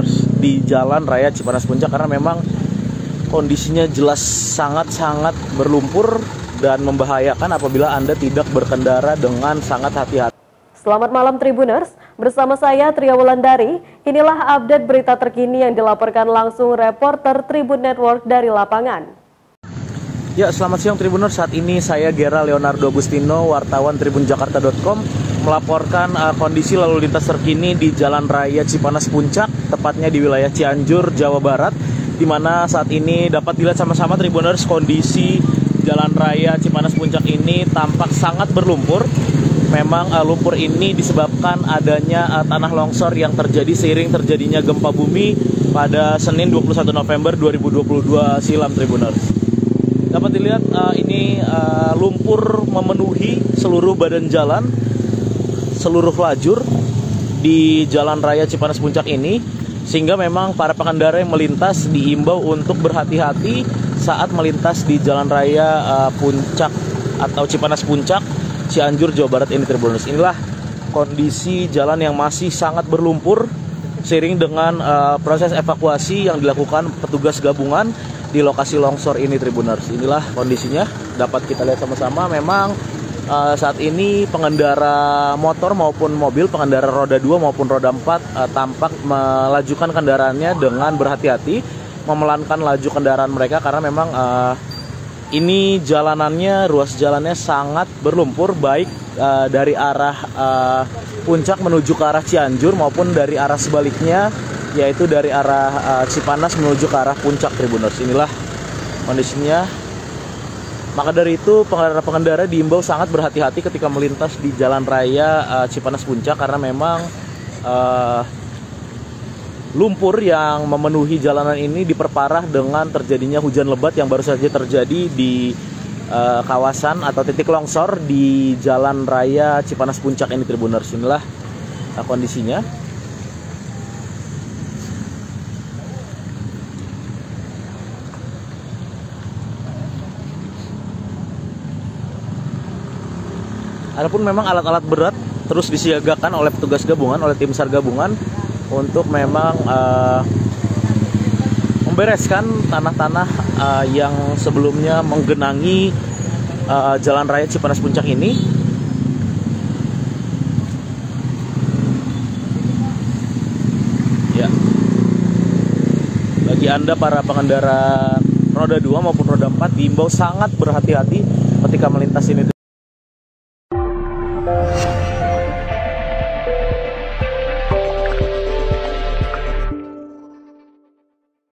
Tribuners, di Jalan Raya Cipanas Puncak, karena memang kondisinya jelas sangat-sangat berlumpur dan membahayakan apabila Anda tidak berkendara dengan sangat hati-hati. Selamat malam Tribuners, bersama saya Tria Wulandari. Inilah update berita terkini yang dilaporkan langsung reporter Tribun Network dari lapangan. Ya, selamat siang Tribuners. Saat ini saya Gera Leonardo Agustino, wartawan tribunjakarta.com, melaporkan kondisi lalu lintas terkini di Jalan Raya Cipanas Puncak, tepatnya di wilayah Cianjur, Jawa Barat, di mana saat ini dapat dilihat sama-sama Tribuners, kondisi Jalan Raya Cipanas Puncak ini tampak sangat berlumpur. Memang lumpur ini disebabkan adanya tanah longsor yang terjadi seiring terjadinya gempa bumi pada Senin 21 November 2022 silam Tribuners. Dapat dilihat ini lumpur memenuhi seluruh badan jalan, seluruh lajur di Jalan Raya Cipanas Puncak ini, sehingga memang para pengendara yang melintas diimbau untuk berhati-hati saat melintas di Jalan Raya Puncak atau Cipanas Puncak, Cianjur, Jawa Barat ini Tribuners. Inilah kondisi jalan yang masih sangat berlumpur seiring dengan proses evakuasi yang dilakukan petugas gabungan di lokasi longsor ini Tribuners. Inilah kondisinya, dapat kita lihat sama-sama. Memang saat ini pengendara motor maupun mobil, pengendara roda 2 maupun roda 4 tampak melajukan kendaraannya dengan berhati-hati, memelankan laju kendaraan mereka karena memang ini jalanannya, ruas jalannya sangat berlumpur, baik dari arah puncak menuju ke arah Cianjur maupun dari arah sebaliknya, yaitu dari arah Cipanas menuju ke arah puncak Tribuners. Inilah kondisinya. Maka dari itu pengendara diimbau sangat berhati-hati ketika melintas di Jalan Raya Cipanas Puncak, karena memang lumpur yang memenuhi jalanan ini diperparah dengan terjadinya hujan lebat yang baru saja terjadi di kawasan atau titik longsor di Jalan Raya Cipanas Puncak ini Tribuners. Inilah kondisinya. Adapun memang alat-alat berat terus disiagakan oleh petugas gabungan, oleh tim SAR gabungan untuk memang membereskan tanah-tanah yang sebelumnya menggenangi Jalan Raya Cipanas Puncak ini. Ya, bagi Anda para pengendara roda 2 maupun roda 4 diimbau sangat berhati-hati ketika melintas ini.